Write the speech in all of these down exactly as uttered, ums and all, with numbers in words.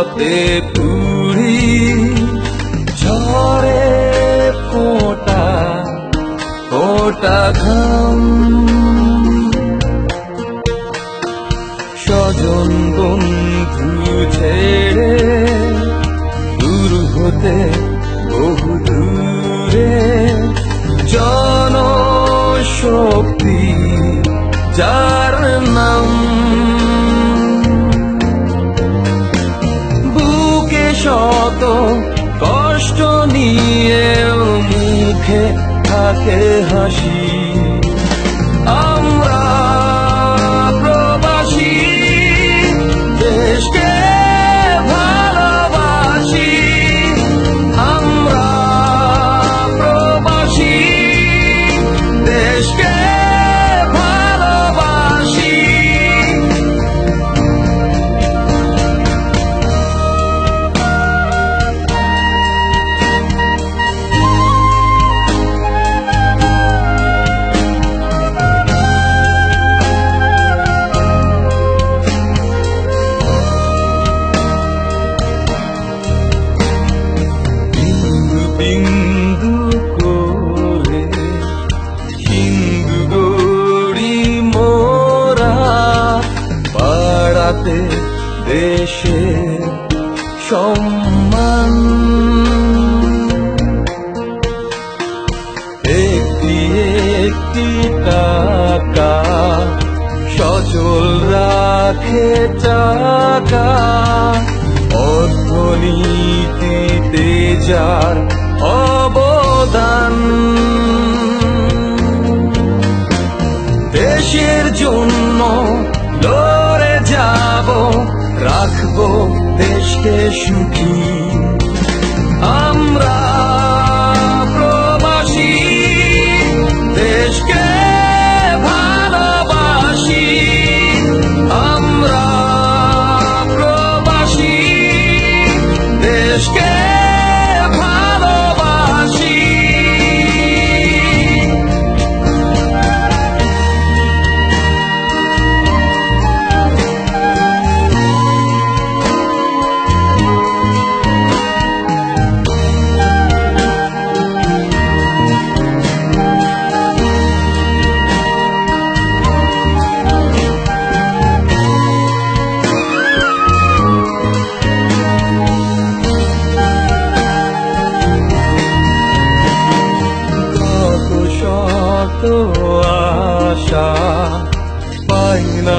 আলোতে পুরি ঝরে ফোঁটা ফোঁটা ঘাম স্বজন বন্ধু ছেড়ে দূর হতে বহু দূরে জনশক্তি যার নাম বুকে শত কষ্ট নিয়ে মুখে থাকে হাসি আমরা প্রবাসী দেশকে ভালোবাসি আমরা প্রবাসী দেশকে ভালোবাসি বিন্দু করে হিন্দু গড়ি মোরা বাড়াতে দেশে সম্মান একটি একটি টাকা সচল রাখে টাকা অর্থনীতিতে যার অবদান দেশের জন্য লড়ে যাব রাখবো দেশকে সুখী আমরা প্রবাসী দেশকে ভালোবাসি আমরা প্রবাসী দেশকে ভালোবাসি আশা পাই না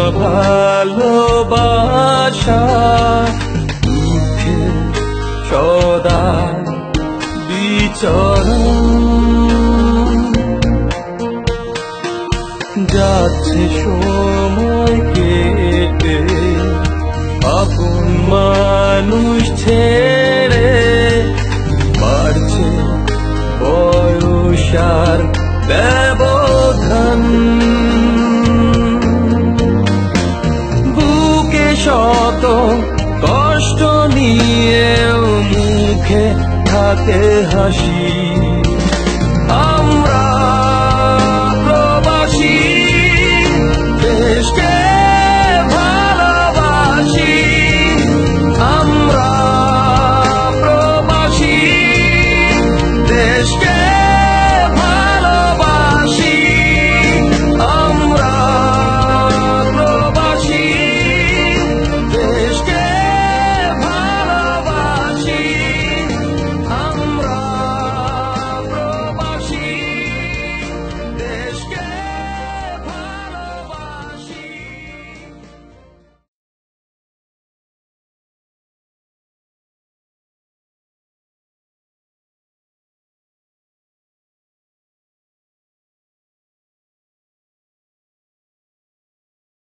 ভালোবাসা দুঃখে সদা বিচরণ যাচ্ছে সময় কেটে আপন মানুষ ছেড়ে বাড়ছে বয়সার ব্যবধান বুকে শত কষ্ট নিয়ে মুখে থাকে হাসি